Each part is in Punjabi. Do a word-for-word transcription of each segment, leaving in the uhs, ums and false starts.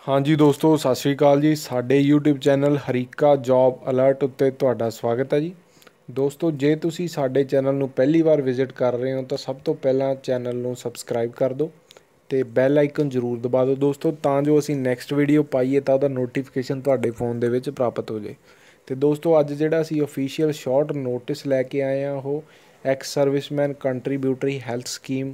हाँ जी दोस्तों, सत श्री अकाल जी। साडे YouTube channel Harika job alert उत्ते तुहाडा स्वागत है जी। दोस्तों, जे तुसी साडे चैनल नूं पहली बार विजिट कर रहे हो तो सब तो पहला चैनल नूं सबसक्राइब कर दो ते बैल आइकन जरूर दबा दो दोस्तों, तां जो असी नैक्सट वीडियो पाईए तां उहदा नोटिफिकेशन तुहाडे फोन दे विच प्राप्त हो जाए। तो दोस्तों, अज जिहड़ा असी ऑफिशियल शॉर्ट नोटिस लैके आए हैं ओह ex serviceman contributory health scheme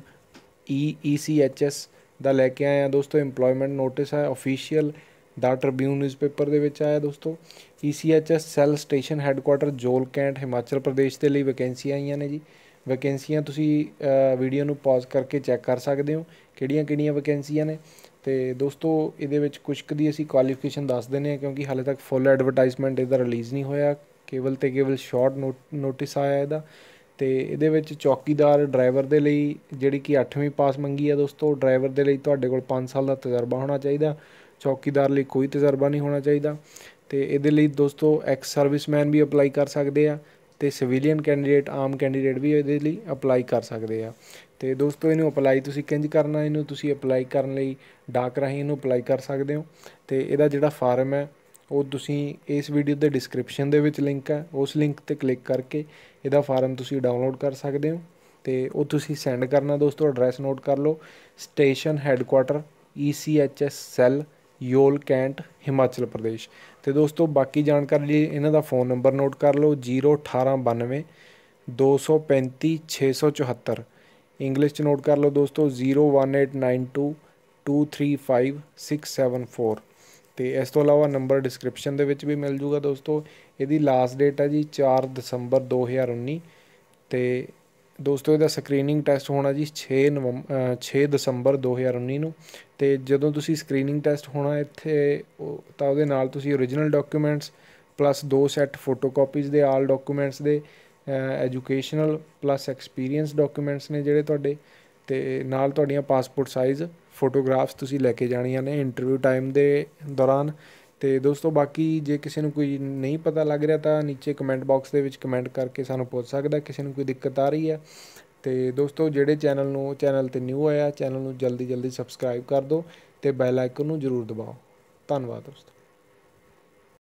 E E C H S ਦਾ ਲੈ ਕੇ ਆਏ ਆ ਦੋਸਤੋ। ਇੰਪਲੋਇਮੈਂਟ ਨੋਟਿਸ ਹੈ ऑफिशियल ਦਾ ਟ੍ਰਿਬਿਊਨ ਨਿਊਜ਼ਪੇਪਰ ਦੇ ਵਿੱਚ ਆਇਆ ਦੋਸਤੋ। E C H S cell station headquarter Yol cantt Himachal Pradesh ਦੇ ਲਈ ਵੈਕੈਂਸੀਆਂ ਆਈਆਂ ਨੇ ਜੀ। ਵੈਕੈਂਸੀਆਂ ਤੁਸੀਂ ਵੀਡੀਓ ਨੂੰ ਪੌਜ਼ ਕਰਕੇ ਚੈੱਕ ਕਰ ਸਕਦੇ ਹੋ ਕਿਹੜੀਆਂ ਕਿਹੜੀਆਂ ਵੈਕੈਂਸੀਆਂ ਨੇ। ਅਤੇ ਦੋਸਤੋ, ਇਹਦੇ ਵਿੱਚ ਕੁਛ ਕੁ ਦੀ ਅਸੀਂ ਕੁਆਲੀਫਿਕੇਸ਼ਨ ਦੱਸ ਦਿੰਦੇ ਹਾਂ ਕਿਉਂਕਿ ਹਾਲੇ ਤੱਕ ਫੁੱਲ ਐਡਵਰਟਾਈਜ਼ਮੈਂਟ ਇਹਦਾ ਰਿਲੀਜ਼ ਨਹੀਂ ਹੋਇਆ, ਕੇਵਲ ਅਤੇ ਕੇਵਲ ਸ਼ਾਰਟ ਨੋਟ ਨੋਟਿਸ ਆਇਆ ਇਹਦਾ। ਅਤੇ ਇਹਦੇ ਵਿੱਚ ਚੌਕੀਦਾਰ ਡਰਾਈਵਰ ਦੇ ਲਈ ਜਿਹੜੀ ਕਿ ਅੱਠਵੀਂ ਪਾਸ ਮੰਗੀ ਆ ਦੋਸਤੋ। ਡਰਾਈਵਰ ਦੇ ਲਈ ਤੁਹਾਡੇ ਕੋਲ ਪੰਜ ਸਾਲ ਦਾ ਤਜਰਬਾ ਹੋਣਾ ਚਾਹੀਦਾ, ਚੌਕੀਦਾਰ ਲਈ ਕੋਈ ਤਜਰਬਾ ਨਹੀਂ ਹੋਣਾ ਚਾਹੀਦਾ। ਅਤੇ ਇਹਦੇ ਲਈ ਦੋਸਤੋ ਐਕਸ ਸਰਵਿਸਮੈਨ ਵੀ ਅਪਲਾਈ ਕਰ ਸਕਦੇ ਆ ਅਤੇ ਸਿਵੀਲੀਅਨ ਕੈਂਡੀਡੇਟ ਆਮ ਕੈਂਡੀਡੇਟ ਵੀ ਇਹਦੇ ਲਈ ਅਪਲਾਈ ਕਰ ਸਕਦੇ ਆ। ਅਤੇ ਦੋਸਤੋ, ਇਹਨੂੰ ਅਪਲਾਈ ਤੁਸੀਂ ਕਿੰਝ ਕਰਨਾ, ਇਹਨੂੰ ਤੁਸੀਂ ਅਪਲਾਈ ਕਰਨ ਲਈ ਡਾਕ ਰਾਹੀਂ ਇਹਨੂੰ ਅਪਲਾਈ ਕਰ ਸਕਦੇ ਹੋ। ਅਤੇ ਇਹਦਾ ਜਿਹੜਾ ਫਾਰਮ ਹੈ ਉਹ ਤੁਸੀਂ ਇਸ ਵੀਡੀਓ ਦੇ ਡਿਸਕ੍ਰਿਪਸ਼ਨ ਦੇ ਵਿੱਚ ਲਿੰਕ ਹੈ, ਉਸ ਲਿੰਕ 'ਤੇ ਕਲਿੱਕ ਕਰਕੇ ਇਹਦਾ ਫਾਰਮ ਤੁਸੀਂ ਡਾਊਨਲੋਡ ਕਰ ਸਕਦੇ ਹੋ ਅਤੇ ਉਹ ਤੁਸੀਂ ਸੈਂਡ ਕਰਨਾ ਦੋਸਤੋ। ਐਡਰੈਸ ਨੋਟ ਕਰ ਲਓ, station headquarter E C H S cell Yol cantt Himachal Pradesh. ਅਤੇ ਦੋਸਤੋ, ਬਾਕੀ ਜਾਣਕਾਰੀ ਲਈ ਇਹਨਾਂ ਦਾ ਫ਼ੋਨ ਨੰਬਰ ਨੋਟ ਕਰ ਲਓ, ਜੀਰੋ ਅਠਾਰਾਂ ਬਾਨਵੇਂ ਦੋ ਸੌ ਪੈਂਤੀ ਛੇ ਸੌ ਚੁਹੱਤਰ। ਇੰਗਲਿਸ਼ 'ਚ ਨੋਟ ਕਰ ਲਓ ਦੋਸਤੋ, zero one eight nine two two three five six seven four. ਅਤੇ ਇਸ ਤੋਂ ਇਲਾਵਾ ਨੰਬਰ ਡਿਸਕ੍ਰਿਪਸ਼ਨ ਦੇ ਵਿੱਚ ਵੀ ਮਿਲ ਜੂਗਾ ਦੋਸਤੋ। ਇਹਦੀ ਲਾਸਟ ਡੇਟ ਹੈ ਜੀ ਚਾਰ ਦਸੰਬਰ ਦੋ ਹਜ਼ਾਰ ਉੱਨੀ। ਅਤੇ ਦੋਸਤੋ, ਇਹਦਾ ਸਕਰੀਨਿੰਗ ਟੈਸਟ ਹੋਣਾ ਜੀ ਛੇ ਨਵੰਬਰ ਛੇ ਦਸੰਬਰ ਦੋ ਹਜ਼ਾਰ ਉੱਨੀ ਨੂੰ। ਅਤੇ ਜਦੋਂ ਤੁਸੀਂ ਸਕਰੀਨਿੰਗ ਟੈਸਟ ਹੋਣਾ ਇੱਥੇ ਤਾਂ ਉਹਦੇ ਨਾਲ ਤੁਸੀਂ ਓਰੀਜਨਲ ਡਾਕੂਮੈਂਟਸ ਪਲੱਸ ਦੋ ਸੈੱਟ ਫੋਟੋ ਕਾਪੀਜ਼ ਦੇ ਆਲ ਡਾਕੂਮੈਂਟਸ ਦੇ, ਐਜੂਕੇਸ਼ਨਲ ਪਲੱਸ ਐਕਸਪੀਰੀਅੰਸ ਡਾਕੂਮੈਂਟਸ ਨੇ ਜਿਹੜੇ ਤੁਹਾਡੇ, ਅਤੇ ਨਾਲ ਤੁਹਾਡੀਆਂ ਪਾਸਪੋਰਟ ਸਾਈਜ਼ ਫੋਟੋਗ੍ਰਾਫਸ ਤੁਸੀਂ ਲੈ ਕੇ ਜਾਣੀਆਂ ਨੇ ਇੰਟਰਵਿਊ ਟਾਈਮ ਦੇ ਦੌਰਾਨ। ਅਤੇ ਦੋਸਤੋ, ਬਾਕੀ ਜੇ ਕਿਸੇ ਨੂੰ ਕੋਈ ਨਹੀਂ ਪਤਾ ਲੱਗ ਰਿਹਾ ਤਾਂ ਨੀਚੇ ਕਮੈਂਟ ਬਾਕਸ ਦੇ ਵਿੱਚ ਕਮੈਂਟ ਕਰਕੇ ਸਾਨੂੰ ਪੁੱਛ ਸਕਦਾ ਕਿਸੇ ਨੂੰ ਕੋਈ ਦਿੱਕਤ ਆ ਰਹੀ ਹੈ। ਅਤੇ ਦੋਸਤੋ, ਜਿਹੜੇ ਚੈਨਲ ਨੂੰ ਚੈਨਲ 'ਤੇ ਨਿਊ ਆਇਆ ਚੈਨਲ ਨੂੰ ਜਲਦੀ ਜਲਦੀ ਸਬਸਕ੍ਰਾਈਬ ਕਰ ਦਿਓ ਅਤੇ ਬੈਲ ਆਈਕਨ ਨੂੰ ਜ਼ਰੂਰ ਦਬਾਓ। ਧੰਨਵਾਦ ਦੋਸਤੋ।